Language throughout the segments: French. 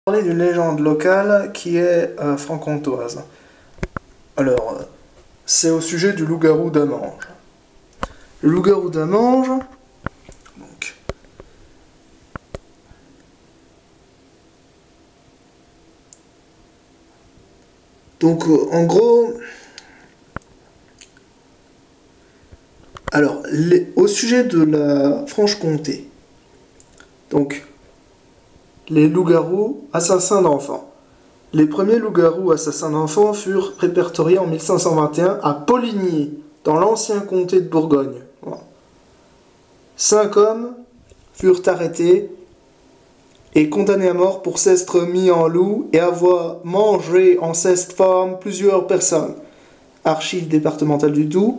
Parler d'une légende locale qui est franc-comtoise. Alors, c'est au sujet du loup-garou d'Amanges. Le loup-garou d'Amanges, donc, en gros, alors, au sujet de la Franche-Comté, donc, les loups-garous assassins d'enfants. Les premiers loups-garous assassins d'enfants furent répertoriés en 1521 à Poligny, dans l'ancien comté de Bourgogne. Voilà. 5 hommes furent arrêtés et condamnés à mort pour s'être mis en loup et avoir mangé en cette forme plusieurs personnes. Archives départementales du Doubs,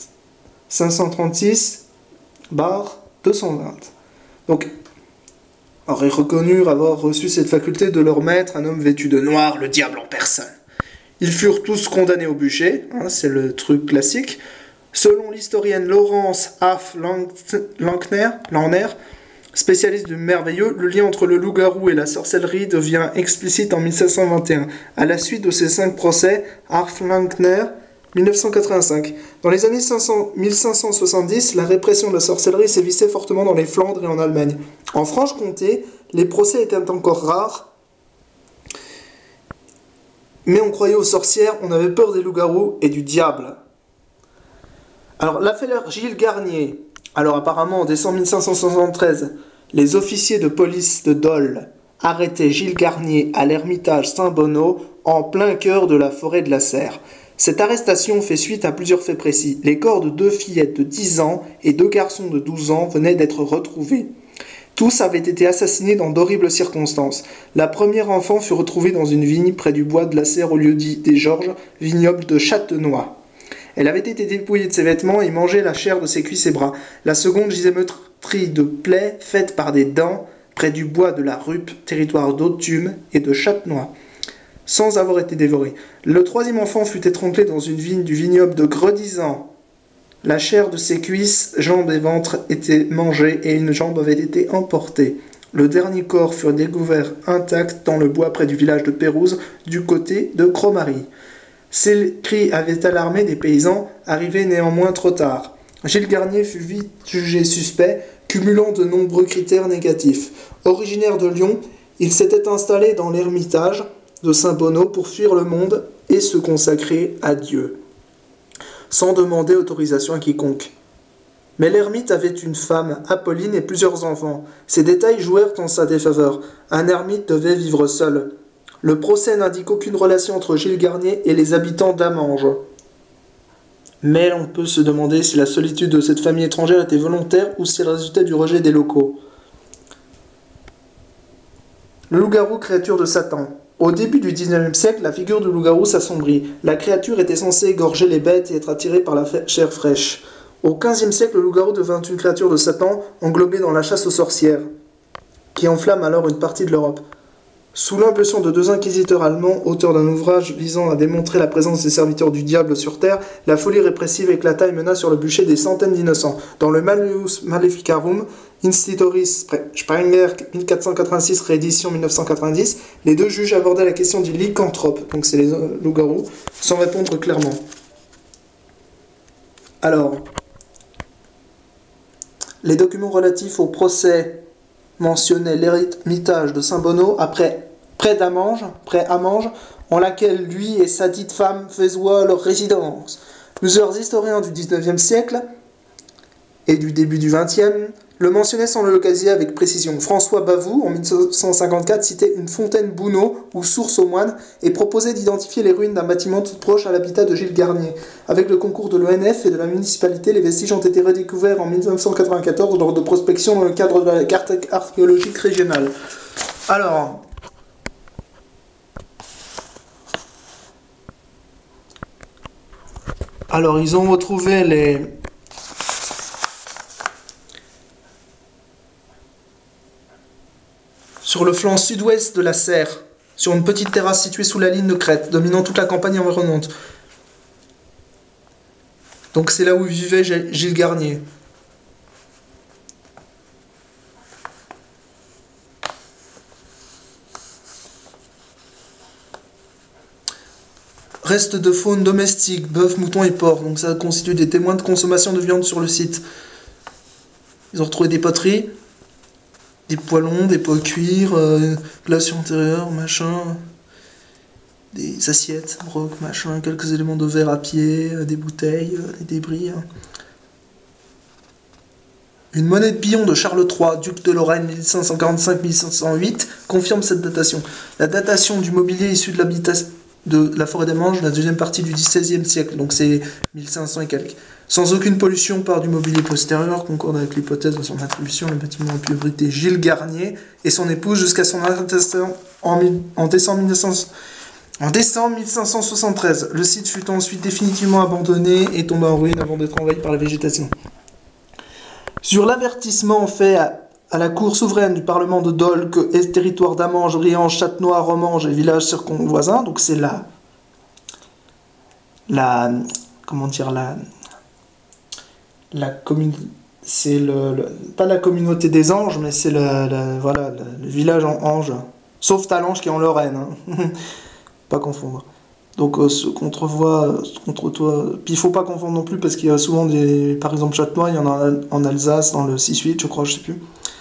536/220. Donc, auraient reconnu avoir reçu cette faculté de leur maître, un homme vêtu de noir, le diable en personne. Ils furent tous condamnés au bûcher, c'est le truc classique. Selon l'historienne Laurence Aff Lankner, spécialiste du merveilleux, le lien entre le loup-garou et la sorcellerie devient explicite en 1721. À la suite de ces 5 procès, Aff Lankner, 1985. Dans les années 1570, la répression de la sorcellerie sévissait fortement dans les Flandres et en Allemagne. En Franche-Comté, les procès étaient encore rares, mais on croyait aux sorcières, on avait peur des loups-garous et du diable. Alors, l'affaire Gilles Garnier. Alors, apparemment, en décembre 1573, les officiers de police de Dole arrêtaient Gilles Garnier à l'ermitage Saint-Bonneau, en plein cœur de la forêt de la Serre. Cette arrestation fait suite à plusieurs faits précis. Les corps de 2 fillettes de 10 ans et 2 garçons de 12 ans venaient d'être retrouvés. Tous avaient été assassinés dans d'horribles circonstances. La première enfant fut retrouvée dans une vigne près du bois de la Serre au lieu dit des Georges, vignoble de Châtenois. Elle avait été dépouillée de ses vêtements et mangeait la chair de ses cuisses et bras. La seconde gisait meurtrie de plaies faites par des dents près du bois de la Ruppe, territoire d'Autun et de Châtenois, sans avoir été dévorée. Le troisième enfant fut étranglé dans une vigne du vignoble de Gredizan. La chair de ses cuisses, jambes et ventre étaient mangées et une jambe avait été emportée. Le dernier corps fut découvert intact dans le bois près du village de Pérouse, du côté de Cromary. Ces cris avaient alarmé des paysans, arrivés néanmoins trop tard. Gilles Garnier fut vite jugé suspect, cumulant de nombreux critères négatifs. Originaire de Lyon, il s'était installé dans l'ermitage de Saint-Bonneau pour fuir le monde et se consacrer à Dieu, sans demander autorisation à quiconque. Mais l'ermite avait une femme, Apolline, et plusieurs enfants. Ces détails jouèrent en sa défaveur. Un ermite devait vivre seul. Le procès n'indique aucune relation entre Gilles Garnier et les habitants d'Amanges. Mais on peut se demander si la solitude de cette famille étrangère était volontaire ou si elle résultait du rejet des locaux. Le loup-garou, créature de Satan. Au début du XIXe siècle, la figure du loup-garou s'assombrit. La créature était censée égorger les bêtes et être attirée par la chair fraîche. Au XVe siècle, le loup-garou devint une créature de Satan, englobée dans la chasse aux sorcières, qui enflamme alors une partie de l'Europe. Sous l'impulsion de 2 inquisiteurs allemands, auteurs d'un ouvrage visant à démontrer la présence des serviteurs du diable sur terre, la folie répressive éclata et mena sur le bûcher des centaines d'innocents. Dans le Malleus Maleficarum, Institutoris Sprenger 1486, réédition 1990, les 2 juges abordaient la question du lycanthrope, donc c'est les loups-garous, sans répondre clairement. Alors, les documents relatifs au procès mentionnaient l'ermitage de Saint-Bonneau près d'Amanges, en laquelle lui et sa dite femme faisaient leur résidence. Plusieurs historiens du XIXe siècle et du début du XXe le mentionnaient sans le localiser avec précision. François Bavoux, en 1954, citait une fontaine Bouneau ou source aux moines et proposait d'identifier les ruines d'un bâtiment tout proche à l'habitat de Gilles Garnier. Avec le concours de l'ONF et de la municipalité, les vestiges ont été redécouverts en 1994 lors de prospection dans le cadre de la carte archéologique régionale. Alors, ils ont retrouvé sur le flanc sud-ouest de la Serre, sur une petite terrasse située sous la ligne de crête, dominant toute la campagne environnante. Donc c'est là où vivait Gilles Garnier. Restes de faune domestique, bœuf, mouton et porc. Donc ça constitue des témoins de consommation de viande sur le site. Ils ont retrouvé des poteries, des poêlons, des pots de cuir, glaçons intérieurs, machin, des assiettes, brocs, machin, quelques éléments de verre à pied, des bouteilles, des débris. Une monnaie de pilon de Charles III, duc de Lorraine 1545-1508, confirme cette datation. La datation du mobilier issu de l'habitation de la forêt des Manges, la deuxième partie du XVIe siècle, donc c'est 1500 et quelques. Sans aucune pollution par du mobilier postérieur, concorde avec l'hypothèse de son attribution, le bâtiment a pu abriter Gilles Garnier et son épouse jusqu'à son arrestation en décembre 1573. Le site fut ensuite définitivement abandonné et tomba en ruine avant d'être envahi par la végétation. Sur l'avertissement fait à la cour souveraine du parlement de Dole que est territoire d'Amange, Riange, Châtenois, Romange et villages circonvoisins, donc c'est la commune, c'est pas la communauté des anges, mais c'est voilà, le village en Ange, sauf Talange qui est en Lorraine, hein. Pas confondre. Donc contre toi. Puis il faut pas confondre non plus parce qu'il y a souvent par exemple Châtenois, il y en a en Alsace, dans le 6-8, je crois, je sais plus.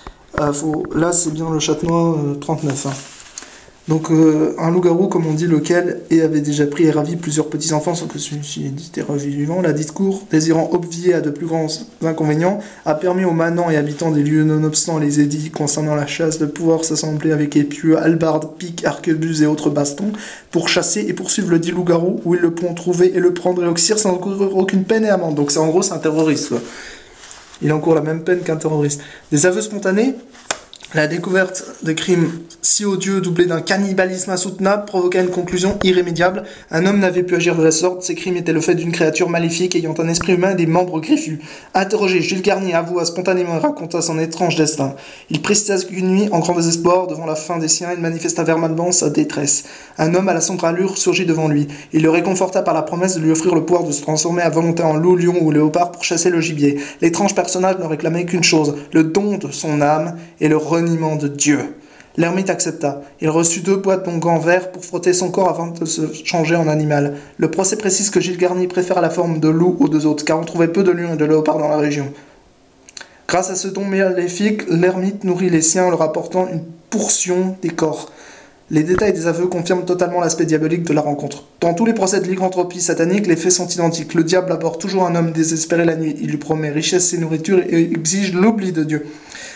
Là c'est bien le Châtenois 39. Hein. Donc un loup-garou, comme on dit, lequel avait déjà pris et ravi plusieurs petits-enfants sans que celui-ci était revivant. La dite cour, désirant obvier à de plus grands inconvénients, a permis aux manants et habitants des lieux nonobstant les édits concernant la chasse de pouvoir s'assembler avec épieux, hallebardes, piques, arquebuses et autres bastons pour chasser et poursuivre le dit loup-garou où ils le pourront trouver et le prendre et l'oxyre sans encourir aucune peine et amende. Donc en gros c'est un terroriste, quoi. Il encourt la même peine qu'un terroriste. Des aveux spontanés. La découverte de crimes si odieux doublés d'un cannibalisme insoutenable provoqua une conclusion irrémédiable. Un homme n'avait pu agir de la sorte, ces crimes étaient le fait d'une créature maléfique ayant un esprit humain et des membres griffus. Interrogé, Jules Garnier avoua spontanément et raconta son étrange destin. Il précisa qu'une nuit, en grand désespoir, devant la faim des siens, il manifesta verbalement sa détresse. Un homme à la sombre allure surgit devant lui. Il le réconforta par la promesse de lui offrir le pouvoir de se transformer à volonté en loup, lion ou léopard pour chasser le gibier. L'étrange personnage ne réclamait qu'une chose, le don de son âme et le reniement de Dieu. L'ermite accepta. Il reçut 2 boîtes de gants verts pour frotter son corps avant de se changer en animal. Le procès précise que Gilles Garnier préféra la forme de loup aux 2 autres, car on trouvait peu de lions et de léopards dans la région. Grâce à ce don maléfique, l'ermite nourrit les siens en leur apportant une portion des corps. Les détails des aveux confirment totalement l'aspect diabolique de la rencontre. Dans tous les procès de lycanthropie satanique, les faits sont identiques. Le diable aborde toujours un homme désespéré la nuit. Il lui promet richesse et nourriture et exige l'oubli de Dieu.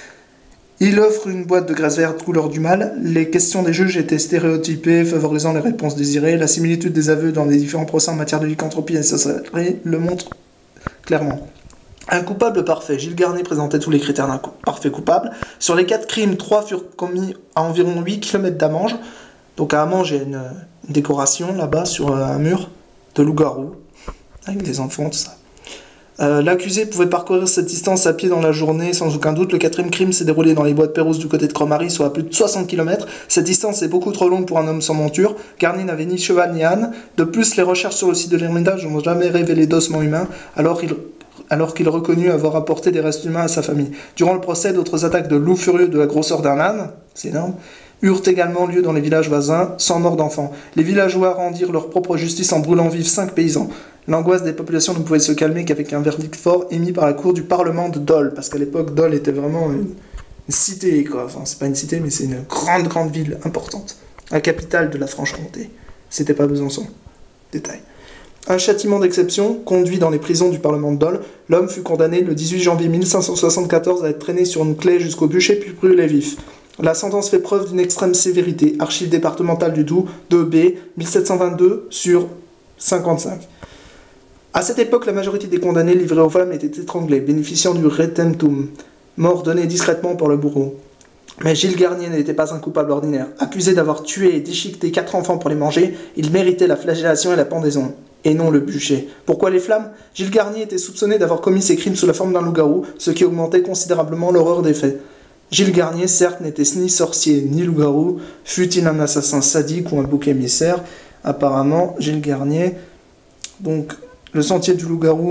Il offre une boîte de graisse verte couleur du mal. Les questions des juges étaient stéréotypées, favorisant les réponses désirées. La similitude des aveux dans les différents procès en matière de lycanthropie et sorcellerie le montre clairement. Un coupable parfait. Gilles Garnier présentait tous les critères d'un parfait coupable. Sur les 4 crimes, 3 furent commis à environ 8 km d'Amange. Donc à Amange, il y a une décoration là-bas sur un mur de loup-garou, avec des enfants, tout ça. L'accusé pouvait parcourir cette distance à pied dans la journée sans aucun doute. Le 4e crime s'est déroulé dans les bois de Pérouse du côté de Cromary, soit à plus de 60 km. Cette distance est beaucoup trop longue pour un homme sans monture. Garnier n'avait ni cheval ni âne. De plus, les recherches sur le site de l'Ermitage n'ont jamais révélé d'ossements humains, alors qu'il reconnut avoir apporté des restes humains à sa famille. Durant le procès, d'autres attaques de loups furieux de la grosseur d'un âne, c'est énorme, eurent également lieu dans les villages voisins, sans mort d'enfants. Les villageois rendirent leur propre justice en brûlant vifs 5 paysans. L'angoisse des populations ne pouvait se calmer qu'avec un verdict fort émis par la cour du Parlement de Dole, parce qu'à l'époque, Dole était vraiment une cité, quoi. Enfin, c'est pas une cité, mais c'est une grande ville importante. La capitale de la Franche-Comté. C'était pas Besançon. Détail. Un châtiment d'exception, conduit dans les prisons du Parlement de Dole, l'homme fut condamné le 18 janvier 1574 à être traîné sur une clé jusqu'au bûcher puis brûlé vif. La sentence fait preuve d'une extrême sévérité. Archives départementales du Doubs, 2B, 1722 sur 55. À cette époque, la majorité des condamnés livrés aux femmes étaient étranglés, bénéficiant du redemptum, mort donnée discrètement par le bourreau. Mais Gilles Garnier n'était pas un coupable ordinaire. Accusé d'avoir tué et déchiqueté 4 enfants pour les manger, il méritait la flagellation et la pendaison, et non le bûcher. Pourquoi les flammes? Gilles Garnier était soupçonné d'avoir commis ses crimes sous la forme d'un loup-garou, ce qui augmentait considérablement l'horreur des faits. Gilles Garnier, certes, n'était ni sorcier ni loup-garou, fut-il un assassin sadique ou un bouc émissaire. Apparemment, Gilles Garnier, donc le sentier du loup-garou,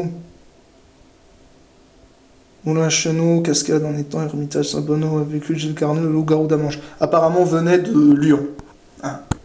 Moulin Chenot, Cascade en étang, Ermitage Saint-Bonneau, a vécu Gilles Garnier, le loup-garou d'Amange. Apparemment venait de Lyon. Hein.